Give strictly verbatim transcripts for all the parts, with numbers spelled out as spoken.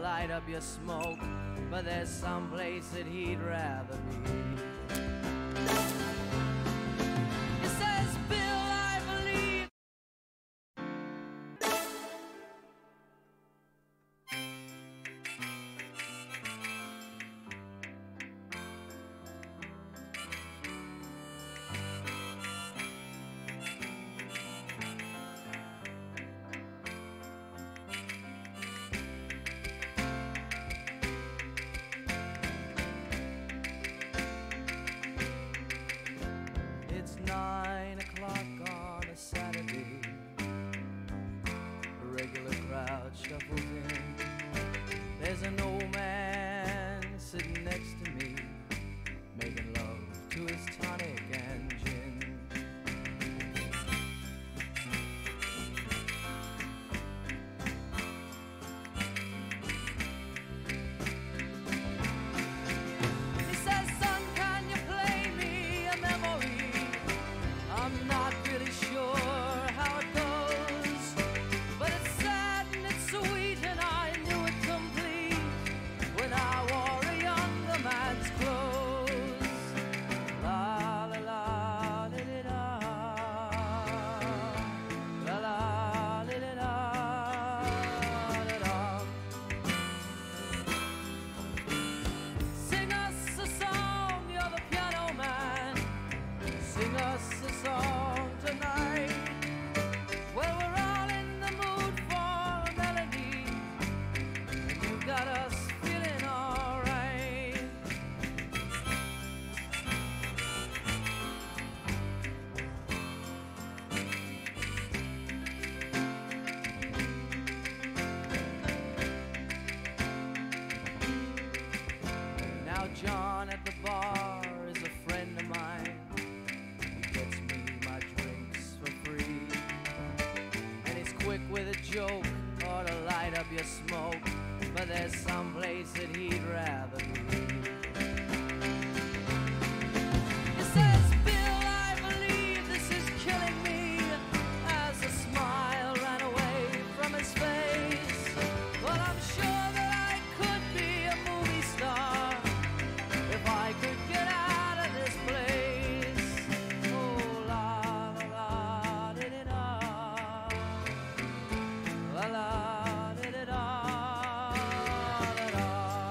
light up your smoke, but there's some place that he'd rather be. He says, Bill, I believe. It's nine o'clock on a Saturday. A regular crowd shuffles in. There's an old man sitting next to me, making love to his tonic and gin. He says, son, can you play me a memory? I'm not really sure how it goes, but it's sad and it's sweet, and I knew it complete when I wore a younger man's clothes. La la la li li da, la la li li da, da da. Sing us a song, you're the piano man. Sing us a song tonight. Well, we're all in the mood for a melody, and you got us feeling alright. Now John at the bar is a friend of mine. Gets me my drinks for free, and he's quick with a joke or to light up your smoke, but there's some place that he'd rather be. He says, Bill, I believe this is killing me, as a smile ran away from his face. Well, I'm sure that I could be a movie star if I could get out of this place. Oh, la la la di di da, la la di di da, da da.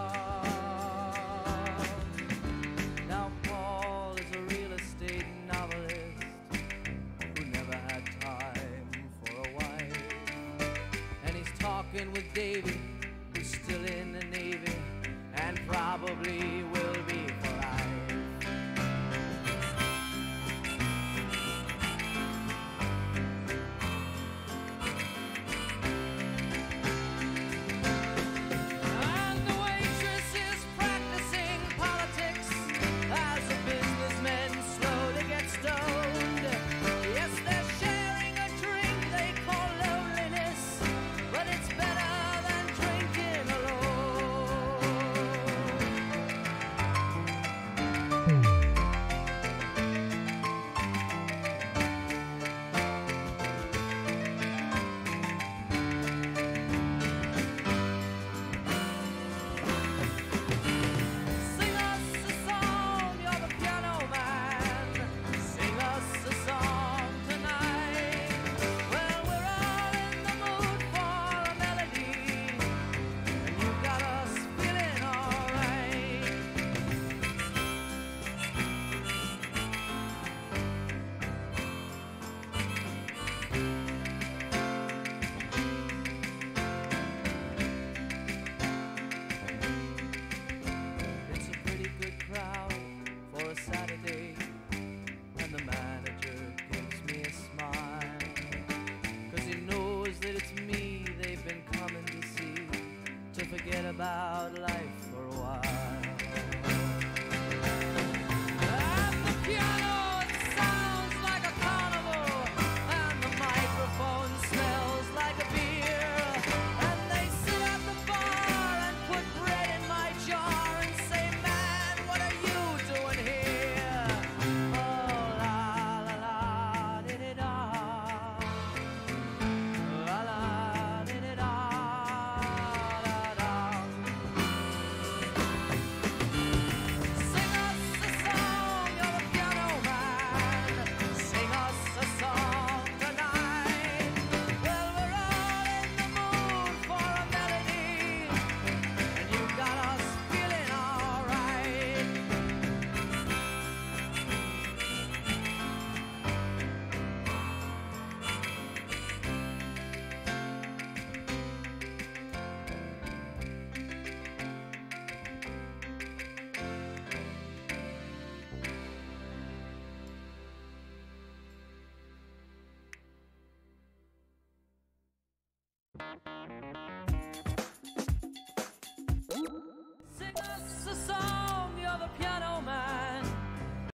Now Paul is a real estate novelist who never had time for a wife, and he's talking with David, who's still in the Navy and probably will be for life. And the waitress is practicing politics as the businessmen slowly get stoned. Yes, they're sharing a drink they call loneliness, but it's better than drinking alone. Sing us a song, you're the piano man. Sing us a song tonight. Well, we're all in the mood for a melody, and you got us feeling alright. It's a pretty good crowd for a Saturday, and the manager gives me a smile, 'cause he knows that it's me they've been coming to see, to forget about life for a while. At the piano it sounds like a carnival, and the microphone smells like a beer, and they sit at the bar and put bread in my jar and say, man, what are you doing here? Oh, la la la di di da, la la di di da, da da.